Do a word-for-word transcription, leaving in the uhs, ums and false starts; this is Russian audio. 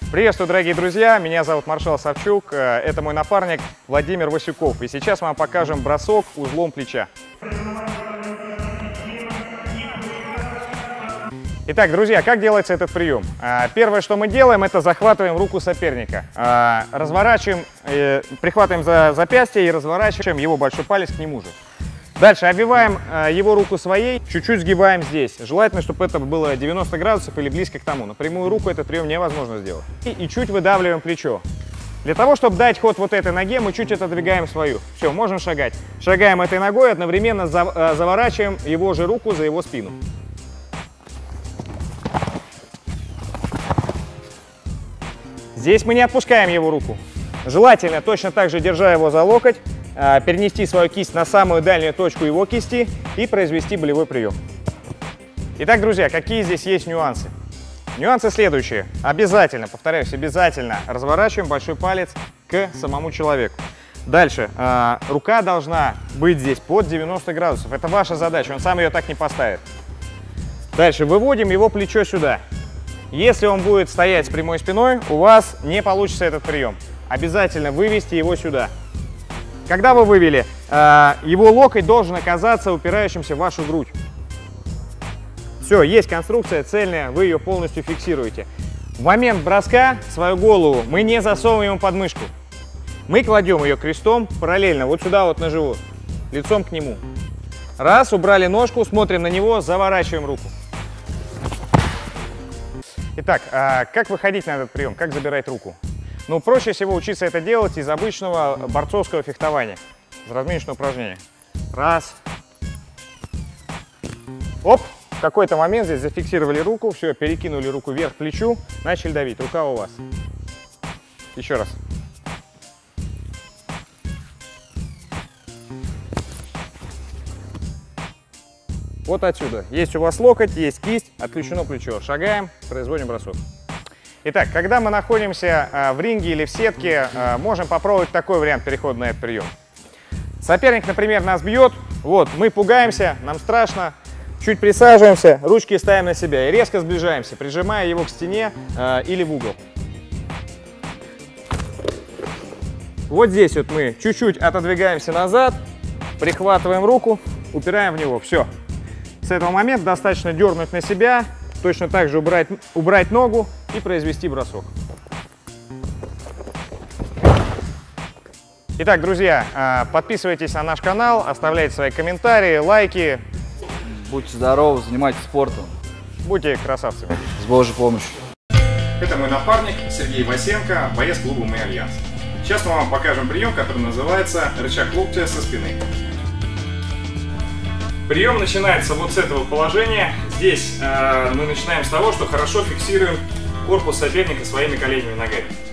Приветствую, дорогие друзья, меня зовут Маршал Савчук, это мой напарник Владимир Васюков. И сейчас мы вам покажем бросок узлом плеча. Итак, друзья, как делается этот прием? Первое, что мы делаем, это захватываем руку соперника, разворачиваем, прихватываем за запястье и разворачиваем его большой палец к нему же. Дальше обвиваем его руку своей, чуть-чуть сгибаем здесь. Желательно, чтобы это было девяносто градусов или близко к тому. На прямую руку этот прием невозможно сделать. И, и чуть выдавливаем плечо. Для того, чтобы дать ход вот этой ноге, мы чуть отодвигаем свою. Все, можем шагать. Шагаем этой ногой, одновременно за, заворачиваем его же руку за его спину. Здесь мы не отпускаем его руку. Желательно точно так же, держа его за локоть, перенести свою кисть на самую дальнюю точку его кисти и произвести болевой прием. Итак, друзья, какие здесь есть нюансы? Нюансы следующие. Обязательно, повторяюсь, обязательно разворачиваем большой палец к самому человеку. Дальше. Рука должна быть здесь под девяносто градусов. Это ваша задача, он сам ее так не поставит. Дальше. Выводим его плечо сюда. Если он будет стоять с прямой спиной, у вас не получится этот прием. Обязательно вывести его сюда. Когда вы вывели, его локоть должен оказаться упирающимся в вашу грудь. Все, есть конструкция цельная, вы ее полностью фиксируете. В момент броска свою голову мы не засовываем под мышку. Мы кладем ее крестом параллельно, вот сюда вот на живот, лицом к нему. Раз, убрали ножку, смотрим на него, заворачиваем руку. Итак, как выходить на этот прием, как забирать руку? Ну, проще всего учиться это делать из обычного борцовского фехтования, из разминочного упражнения. Раз. Оп. В какой-то момент здесь зафиксировали руку, все, перекинули руку вверх к плечу, начали давить. Рука у вас. Еще раз. Вот отсюда. Есть у вас локоть, есть кисть, отключено плечо. Шагаем, производим бросок. Итак, когда мы находимся э, в ринге или в сетке, э, можем попробовать такой вариант перехода на этот прием. Соперник, например, нас бьет, вот, мы пугаемся, нам страшно, чуть присаживаемся, ручки ставим на себя и резко сближаемся, прижимая его к стене э, или в угол. Вот здесь вот мы чуть-чуть отодвигаемся назад, прихватываем руку, упираем в него, все. С этого момента достаточно дернуть на себя, точно так же убрать, убрать ногу и произвести бросок. Итак, друзья, подписывайтесь на наш канал, оставляйте свои комментарии, лайки. Будьте здоровы, занимайтесь спортом. Будьте красавцами. С Божьей помощью. Это мой напарник Сергей Васенко, боец клуба «Мы Альянс». Сейчас мы вам покажем прием, который называется рычаг локтя со спины. Прием начинается вот с этого положения. Здесь э, мы начинаем с того, что хорошо фиксируем корпус соперника своими коленями и ногами.